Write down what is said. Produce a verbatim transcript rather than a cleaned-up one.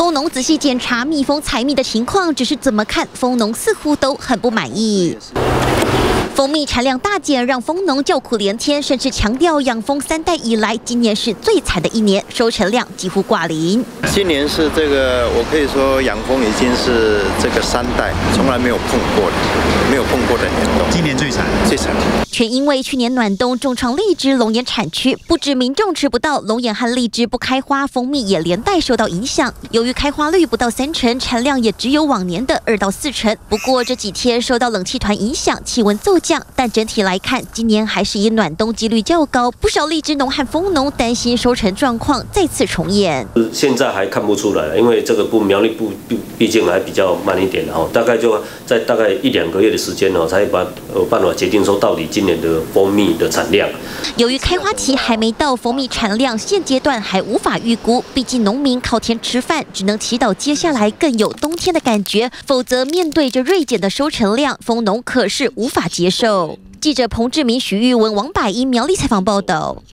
蜂农仔细检查蜜蜂采蜜的情况，只是怎么看蜂农似乎都很不满意。 蜂蜜产量大减，让蜂农叫苦连天，甚至强调养蜂三代以来，今年是最惨的一年，收成量几乎挂零。 今年是这个，我可以说养蜂已经是这个三代从来没有碰过的，没有碰过的年度。 今年最惨， 最惨。 全因为去年暖冬重创荔枝、龙眼产区，不止民众吃不到龙眼和荔枝不开花，蜂蜜也连带受到影响。由于开花率不到三成，产量也只有往年的二到四成。不过这几天受到冷气团影响，气温骤降。 但整体来看，今年还是以暖冬几率较高，不少荔枝农和蜂农担心收成状况再次重演。 现在还看不出来，因为这个部苗栗部毕竟还比较慢一点哈，大概就在大概一两个月的时间哦，才把有办法决定说到底今年的蜂蜜的产量。 由于开花期还没到，蜂蜜产量现阶段还无法预估，毕竟农民靠天吃饭，只能祈祷接下来更有冬天的感觉，否则面对着锐减的收成量，蜂农可是无法接受。记者彭志明、许玉文、王百英苗栗采访报道。